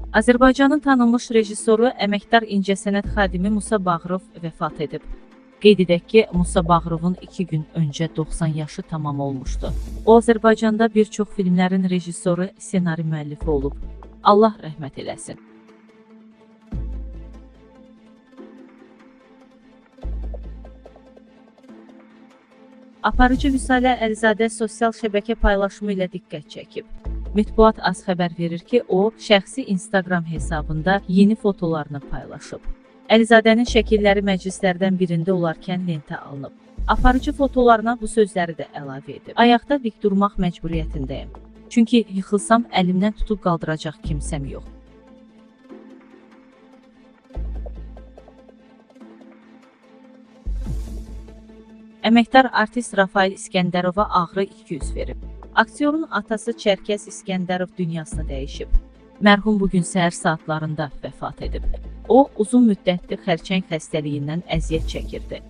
Azərbaycanın tanınmış rejissoru, əməkdar incəsənət xadimi Musa Bağırov vəfat edib. Qeyd edək ki, Musa Bağırovun 2 gün öncə 90 yaşı tamam olmuşdu. O, Azərbaycanda bir çox filmlərin rejissoru, ssenari müəllifi olub. Allah rəhmət eləsin. Aparıcı Vüsalə Əlizadə sosial şəbəkə paylaşımı ilə diqqət çəkib. Mətbuat AS xəbər verir ki, o, şəxsi Instagram hesabında yeni fotolarını paylaşıb. Əlizadənin şəkilləri məclislərdən birində olarkən lentə alınıb. Aparıcı fotolarına bu sözləri də əlavə edib. Ayaqda dik durmaq məcburiyyətindəyim. Çünki yıxılsam əlimdən tutub qaldıracaq kimsəm yox. Əməkdar artist Rafael İskəndərova ağrı 200 verib. Aktyorun atası Çərkəz İskəndərov dünyasını dəyişib. Mərhum bugün səhər saatlarında vəfat edib. O, uzun müddətli xərçəng xəstəliyindən əziyyət çəkirdi.